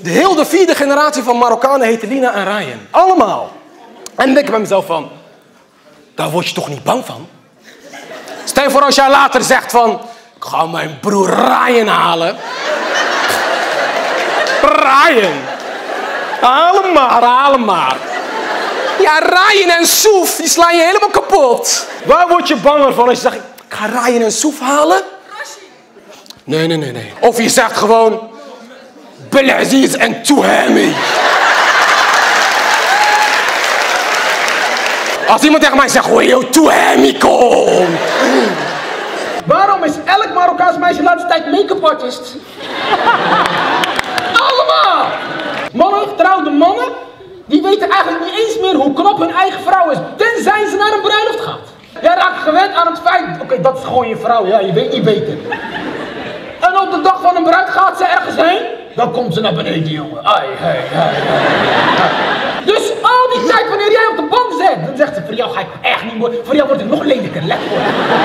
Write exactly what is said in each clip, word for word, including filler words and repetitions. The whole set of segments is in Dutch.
De hele vierde generatie van Marokkanen heette Lina en Ryan. Allemaal. En dan denk ik bij mezelf van, daar word je toch niet bang van? Stel je voor als jij later zegt van, ik ga mijn broer Ryan halen. Ryan. Haal hem maar, haal hem maar. Ja, Ryan en Soef, die slaan je helemaal kapot. Waar word je banger van als je zegt, ik ga Ryan en Soef halen? Nee, nee, nee, nee. Of je zegt gewoon, Belaziz en Touhami. Als iemand tegen mij zegt, hoi, yo, Touhami, kom. Waarom is elk Marokkaans meisje de laatste tijd make-up artist? Allemaal! Mannen, getrouwde mannen, die weten eigenlijk niet eens meer hoe knap hun eigen vrouw is. Tenzij ze naar een bruiloft gaat. Jij raakt gewend aan het feit, oké, okay, dat is gewoon je vrouw, ja, je weet niet beter. En op de dag van een bruid gaat ze ergens heen, dan komt ze naar beneden, jongen. Ai, hey, hey, hey. Dus al die tijd wanneer jij op de bank zit, dan zegt ze, voor jou ga ik echt niet mooi, voor jou wordt het nog lelijker, let op.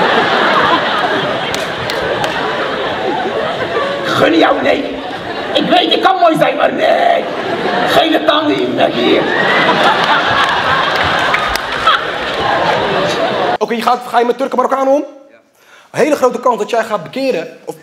Gun jou, nee. Ik weet, ik kan mooi zijn, maar nee. Geen tanden in me hier. Oké, okay, je ga je met Turken Marokkanen om? Ja. Een hele grote kans dat jij gaat bekeren. Of...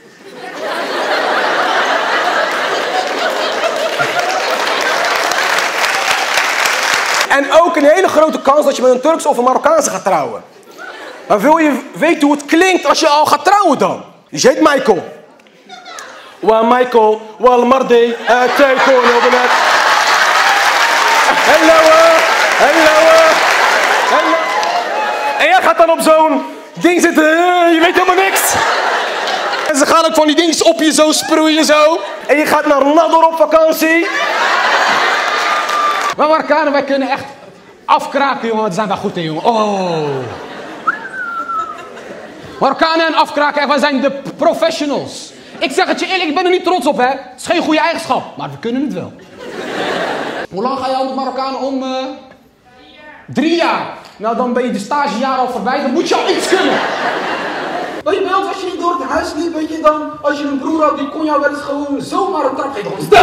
En ook een hele grote kans dat je met een Turkse of een Marokkaanse gaat trouwen. Maar wil je weten hoe het klinkt als je al gaat trouwen dan? Dus je heet Michael. Wa Michael, wal mardi, teiko nobenet. Hallo, hallo, hallo. En jij gaat dan op zo'n ding zitten, je weet helemaal niks. En ze gaan ook van die dingen op je zo sproeien zo. En je gaat naar Nador op vakantie. Wij Marokkanen, wij kunnen echt afkraken, jongen. Daar zijn wij goed in, jongen. Oh. Marokkanen en afkraken, wij zijn de professionals. Ik zeg het je eerlijk, ik ben er niet trots op, hè. Het is geen goede eigenschap, maar we kunnen het wel. Hoe lang ga je al met Marokkanen om? Uh... Drie jaar. Drie jaar? Nou, dan ben je de stagejaar al voorbij, dan moet je al iets kunnen. Weet je wel, als je niet door het huis liep, weet je dan, als je een broer had, die kon jou wel eens gewoon zomaar een trap geven. Gewoon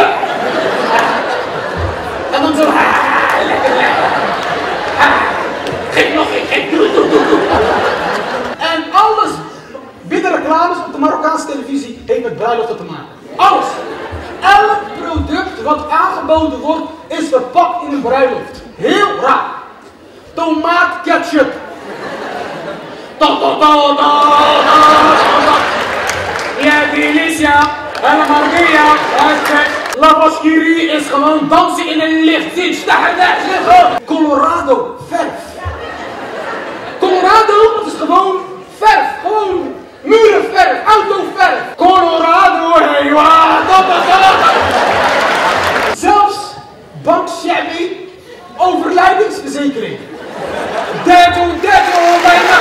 en dan zo, ah, lekker, lekker. Ah, geef nog, ik geef, doe, doe, doe, doe. En alles, binnen reclames op de Marokkaanse televisie, heeft met bruiloften te maken. Alles. Elk product wat aangeboden wordt, is verpakt in een bruiloft. Heel raar. Tomaat ketchup. Ta ta ta ta ta. Ja, delicia. En Maria. La Bashkiri is gewoon dansen in een licht. Colorado, verf. Colorado, dat is gewoon verf. Gewoon murenverf, autoverf. Colorado, hey, wat? Zelfs Bank Shabby, overlijdingsverzekering. Derdo, derdo, bijna.